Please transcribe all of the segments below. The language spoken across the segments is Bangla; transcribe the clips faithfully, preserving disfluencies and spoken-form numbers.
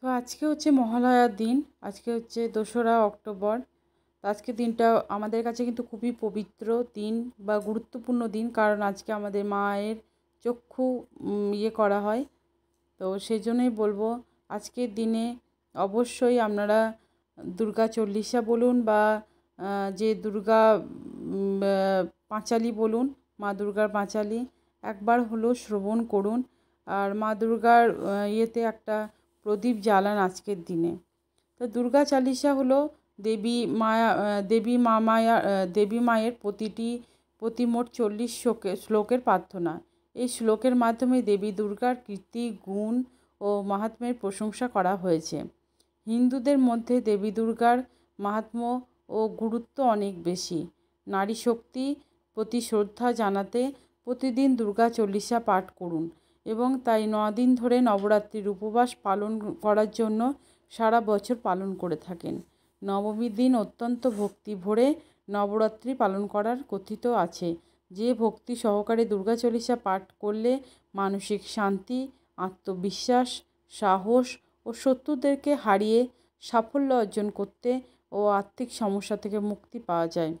তো আজকে হচ্ছে মহালয়ার দিন। আজকে হচ্ছে দোসরা অক্টোবর। তো আজকের দিনটা আমাদের কাছে কিন্তু খুবই পবিত্র দিন বা গুরুত্বপূর্ণ দিন, কারণ আজকে আমাদের মায়ের চক্ষু উম, ইয়ে করা হয়। তো সেই জন্যই বলবো, আজকের দিনে অবশ্যই আপনারা দুর্গা চল্লিশা বলুন বা আহ, যে দুর্গা উম, আহ, পাঁচালী বলুন, মা দুর্গার পাঁচালী একবার হলো শ্রবণ করুন। আর মা দুর্গার আহ, ইয়েতে একটা প্রদীপ জ্বালান আজকের দিনে। তো দুর্গা চালিসা হলো দেবী মায়া আহ, দেবী মা মায়া আহ, দেবী মায়ের প্রতিটি প্রতি মোট চল্লিশ শ্লোকে শ্লোকের প্রার্থনা। এই শ্লোকের মাধ্যমে দেবী দুর্গার কীর্তি, গুণ ও মাহাত্ম্যের প্রশংসা করা হয়েছে। হিন্দুদের মধ্যে দেবী দুর্গার মাহাত্ম্য ও গুরুত্ব অনেক বেশি। নারী শক্তি প্রতি শ্রদ্ধা জানাতে প্রতিদিন দুর্গা চল্লিশা পাঠ করুন এবং তাই দিন ধরে নবরাত্রির উপবাস পালন করার জন্য সারা বছর পালন করে থাকেন। নবমীর দিন অত্যন্ত ভক্তি ভরে নবরাত্রি পালন করার কথিত আছে, যে ভক্তি সহকারে দুর্গা চল্লিশা পাঠ করলে মানসিক শান্তি, আত্মবিশ্বাস, সাহস ও শত্রুদেরকে হারিয়ে সাফল্য অর্জন করতে ও আর্থিক সমস্যা থেকে মুক্তি পাওয়া যায়।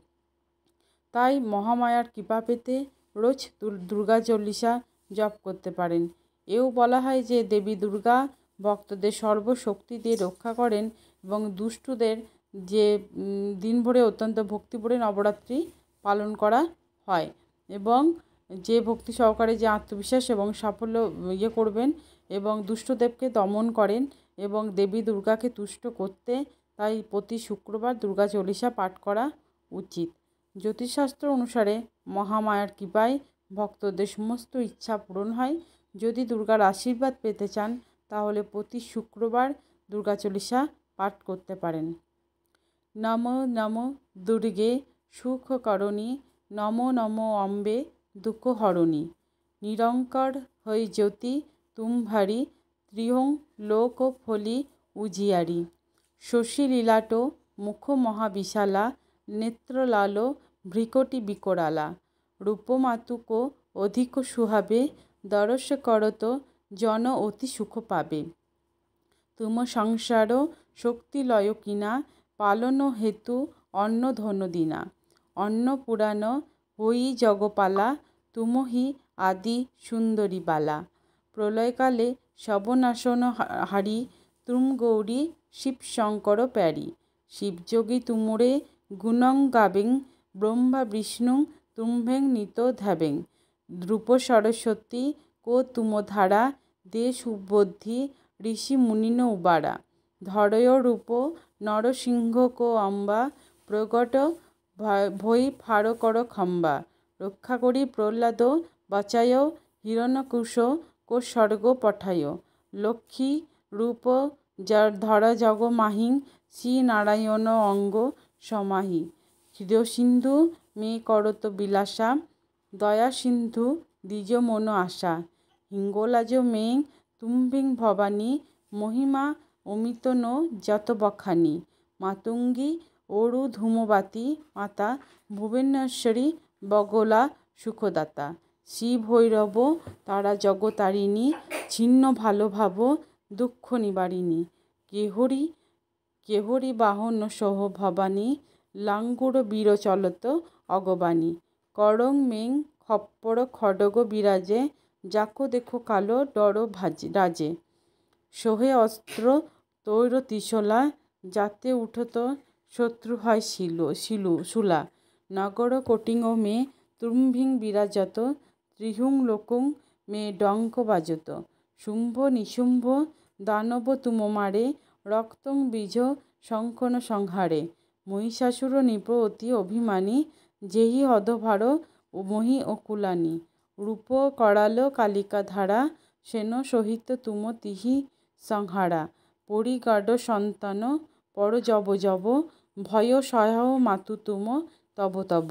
তাই মহামায়ার কৃপা পেতে রোজ দুর্গা চল্লিশা জপ করতে পারেন। এও বলা হয় যে দেবী দুর্গা ভক্তদের সর্বশক্তি দিয়ে রক্ষা করেন এবং দুষ্টুদের যে দিন ভরে অত্যন্ত ভক্তি ভরে নবরাত্রি পালন করা হয় এবং যে ভক্তি সহকারে যে আত্মবিশ্বাস এবং সাফল্য ইয়ে করবেন এবং দুষ্টদেবকে দমন করেন এবং দেবী দুর্গাকে তুষ্ট করতে, তাই প্রতি শুক্রবার দুর্গা চল্লিশা পাঠ করা উচিত। জ্যোতিষশাস্ত্র অনুসারে মহামায়ার কৃপায় ভক্তদের সমস্ত ইচ্ছা পূরণ হয়। যদি দুর্গার আশীর্বাদ পেতে চান তাহলে প্রতি শুক্রবার দুর্গা চল্লিশা পাঠ করতে পারেন। নম নম দুর্গে সুখকরণী, নম নম অম্বে দুঃখহরণী, নিরঙ্কার হই জ্যোতি তুমভারি, ত্রিহং লোক ফলি উজিয়ারি, শশী লীলাট মুখ মহাবিশালা, নেত্রলাল ভ্রিকটি বিকরালা, রূপমাতুক অধিক সুহাবে, দরশ করত জন অতি সুখ পাবে। তুম সংসার শক্তি লয় কিনা, পালন হেতু অন্ন ধন দিনা, অন্ন পুরাণ হই জগপালা, তুমহি আদি সুন্দরী বালা, প্রলয়কালে সবনাশন হারি, তুম গৌরী শিব শঙ্কর প্যারি, শিবযোগী তুমরে গুণং গাবেং, ব্রহ্মা বিষ্ণু তুম্ভেং নিত ধ্যাবেং, দ্রুপ সরস্বতী কো তুমধারা, দে সুবুদ্ধি ঋষি মুনিন উবারা, ধরয় রূপ নরসিংহ কো অম্বা, প্রগট ভৈ ফারকর খম্বা, রক্ষা করি প্রহ্লাদ বাচায়, হিরণ্যকুশ কো স্বর্গ পঠায়, লক্ষ্মী রূপ ধরা জগ মাহিং, শ্রী নারায়ণ অঙ্গ সমাহি, হৃদয়সিন্ধু মে করত বিলাসা, দয়া সিন্ধু দ্বিজ মন আশা, হিঙ্গলাজ মেং তুম্ভিং ভবানী, মহিমা অমিত নো যত বখানি, মাতঙ্গী অরু ধূমবাতি মাতা, ভুবনেশ্বরী বগলা সুখদাতা, শ্রী ভৈরব তারা জগতারিণী, ছিন্ন ভালো ভাব দুঃখ নিবারিণী, কেহরি কেহরি বাহন সহ ভবানী, লাঙ্গুর বীর চলত অগবানী, করং মেং খপ্পর খডগ বিরাজে, যাকো দেখো কালো ডর ভাজে রাজে, সোহে অস্ত্র তৈর ত্রিশলা, যাতে উঠত শত্রু হয় শিলু শিলু শূলা, নগর কোটিং মে তুম্ভিং বিরাজত, ত্রিহুং লোকুং মে ডঙ্ক বাজত, শুম্ভ নিশুম্ভ দানব তুম মারে, রক্তং বীজ শঙ্কন সংহারে, মহিষাসুর নিপ অতি অভিমানী, যেহি অধভার ও মহি ও কুলানি, রূপ করাল কালিকা ধারা, সেন সহিত তুম তিহি সংহারা, পরিগাড সন্তান পর জব জব, ভয় সহায় মাতু তুম তব তব,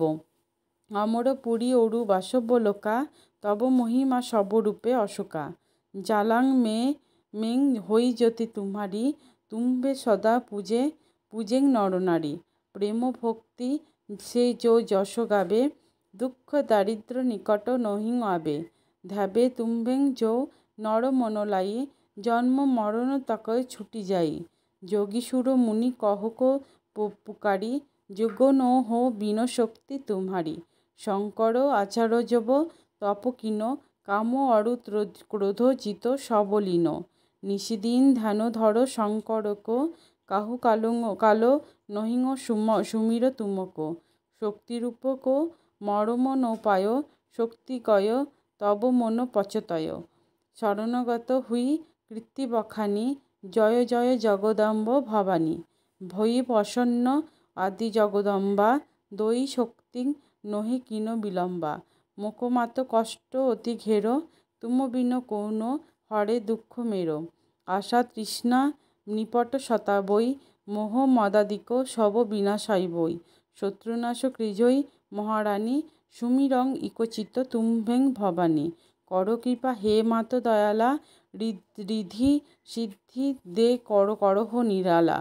অমর পুরী অরু বাসব্য লোকা, তব মহিমা সবরূপে অশোকা, জালাং মে মেং হই জ্যোতি তুম্হারি, তুম্বে সদা পূজে পূজেং নরনারী, প্রেম ভক্তি সে যো যশ গাবে, দুঃখ দারিদ্র নিকট নহিং আবে, ধ্যাবে তুম্ভেং যো নর মনলাই, জন্ম মরণ তকয় ছুটি যাই। যোগী সুর মুনি কহক পুকারি, যোগ ন হো বিন শক্তি তুমহারি। শঙ্কর আচার্যব তপ কিন, কাম অরু ক্রোধ জিত সবলীন। নিশিদিন ধ্যান ধর শঙ্করক, কাহু কালং কালো নহিং সুমির তুমক। শক্তিরূপক মরম নোপায়, শক্তিকয় তব মন পচতয়। শরণগত হুই কীর্তি বখানি, জয় জয় জগদম্ব ভবানী। ভয়ি প্রসন্ন আদি জগদম্বা, দয়ী শক্তি নহি কিন বিলম্বা। মোকমাত কষ্ট অতি ঘের, তুম বিন কৌন হরে দুঃখ মের। আশা তৃষ্ণা নিপট শতাবৈ, মোহ মদাদিক সব বিনাশাই বৈ। শত্রুনাশ কৃজৈ মহারানী, সুমিরং ইকচিত তুম্ভেং ভবানী। কর কৃপা হে মাত দয়ালা, ঋদ্ধি সিদ্ধি দে কর করহ নিরালা।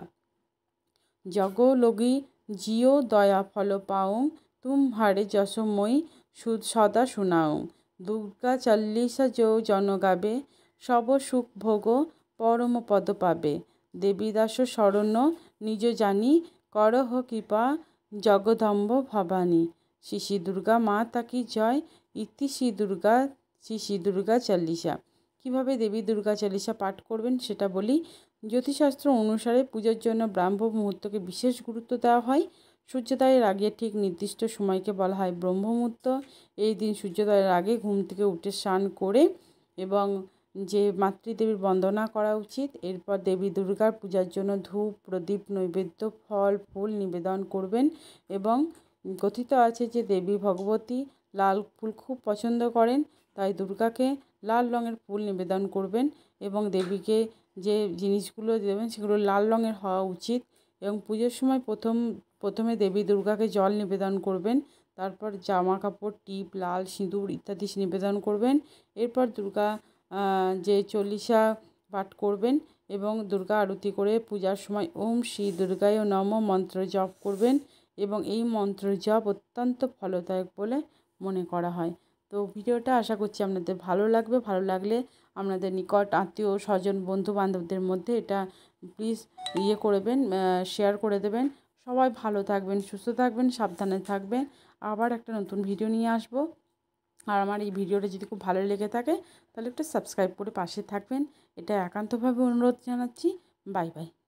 জগ লগি জিও দয়া ফল পাউং, তুমহারে যশোময়ী সদা শুনাউং। দুর্গা চল্লিশা যো জন গাবে, সব সুখ ভোগ পরম পদ পাবে। দেবীদাস শরণ নিজ জানি, করহ কৃপা জগদম্ব ভবানী। শ্রী শ্রী দুর্গা মাতা কি জয়। ইতি শ্রী দুর্গা শ্রী শ্রী দুর্গা চল্লিশা। কীভাবে দেবী দুর্গা চল্লিশা পাঠ করবেন সেটা বলি। জ্যোতিষশাস্ত্র অনুসারে পুজোর জন্য ব্রাহ্ম মুহূর্তকে বিশেষ গুরুত্ব দেওয়া হয়। সূর্যোদয়ের আগে ঠিক নির্দিষ্ট সময়কে বলা হয় ব্রহ্ম মুহূর্ত। এই দিন সূর্যোদয়ের আগে ঘুম থেকে উঠে স্নান করে এবং যে মাতৃদেবীর বন্দনা করা উচিত। এরপর দেবী দুর্গার পূজার জন্য ধূপ প্রদীপ নৈবেদ্য ফল ফুল নিবেদন করবেন। এবং কথিত আছে যে দেবী ভগবতী লাল ফুল খুব পছন্দ করেন, তাই দুর্গাকে লাল রঙের ফুল নিবেদন করবেন এবং দেবীকে যে জিনিসগুলো দেবেন সেগুলো লাল রঙের হওয়া উচিত। এবং পুজোর সময় প্রথম প্রথমে দেবী দুর্গাকে জল নিবেদন করবেন, তারপর জামা কাপড় টিপ লাল সিঁদুর ইত্যাদি নিবেদন করবেন। এরপর দুর্গা যে চল্লিশা পাঠ করবেন এবং দুর্গা আরতি করে পূজার সময় ওম শ্রী দুর্গায় নমঃ মন্ত্র জপ করবেন এবং এই মন্ত্র জপ অত্যন্ত ফলদায়ক বলে মনে করা হয়। তো ভিডিওটা আশা করছি আপনাদের ভালো লাগবে। ভালো লাগলে আপনাদের নিকট আত্মীয় স্বজন বন্ধু বান্ধবদের মধ্যে এটা প্লিজ ইয়ে করবেন, শেয়ার করে দেবেন। সবাই ভালো থাকবেন, সুস্থ থাকবেন, সাবধানে থাকবেন। আবার একটা নতুন ভিডিও নিয়ে আসব। আর আমার এই ভিডিওটা যদি খুব ভালো লেগে থাকে তাহলে একটু সাবস্ক্রাইব করে পাশে থাকবেন, এটা একান্তভাবে অনুরোধ জানাচ্ছি। Bye by.